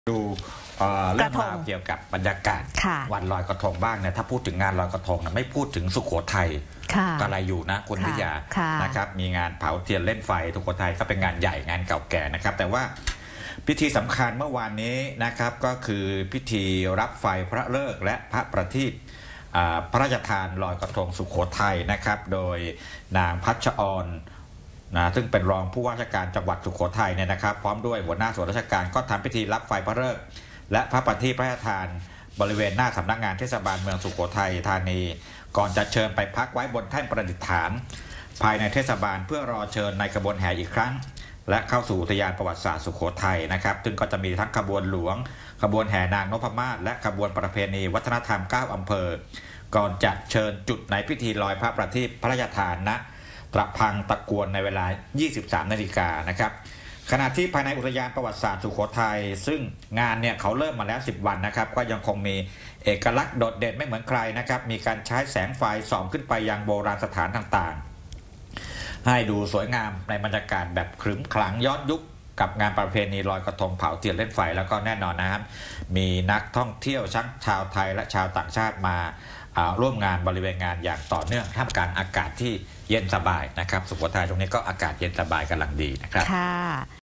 ดูเรื่องราวเกี่ยวกับบรรยากาศวันลอยกระทงบ้างเนี่ยถ้าพูดถึงงานลอยกระทงนะไม่พูดถึงสุโขทัยก็อะไรอยู่นะคุณวิทยานะครับมีงานเผาเทียนเล่นไฟสุโขทัยก็เป็นงานใหญ่งานเก่าแก่นะครับแต่ว่าพิธีสำคัญเมื่อวานนี้นะครับก็คือพิธีรับไฟพระฤกษ์และพระประทีปพระราชทานลอยกระทงสุโขทัยนะครับโดยนางพัชอรซึ่งเป็นรองผู้ว่าราชการจังหวัดสุโขทัยเนี่ยนะครับพร้อมด้วยหัวหน้าส่วนราชการก็ทำพิธีรับไฟพระฤกษ์และพระประทีปพระราชทานบริเวณหน้าสำนักงานเทศบาลเมืองสุโขทัยธานีก่อนจะเชิญไปพักไว้บนแท่นประดิษฐานภายในเทศบาลเพื่อรอเชิญในขบวนแห่อีกครั้งและเข้าสู่อุทยานประวัติศาสตร์สุโขทัยนะครับซึ่งก็จะมีทั้งขบวนหลวงขบวนแห่นางนพมาศและขบวนประเพณีวัฒนธรรม9อำเภอก่อนจะเชิญจุดในพิธีลอยพระประทีปพระราชทานณตระพังตะกวนในเวลา 23 นาฬิกานะครับขณะที่ภายในอุทยานประวัติศาสตร์สุโขทัยซึ่งงานเนี่ยเขาเริ่มมาแล้ว10 วันนะครับก็ยังคงมีเอกลักษณ์โดดเด่นไม่เหมือนใครนะครับมีการใช้แสงไฟส่องขึ้นไปยังโบราณสถานต่างๆให้ดูสวยงามในบรรยากาศแบบขรึมขลังย้อนยุคกับงานประเพณีลอยกระทงเผาเทียนเล่นไฟแล้วก็แน่นอนนะครับมีนักท่องเที่ยวทั้งชาวไทยและชาวต่างชาติมาร่วมงานบริเวณงานอย่างต่อเนื่องท่ามกลางอากาศที่เย็นสบายนะครับสุโขทัยตรงนี้ก็อากาศเย็นสบายกำลังดีนะครับ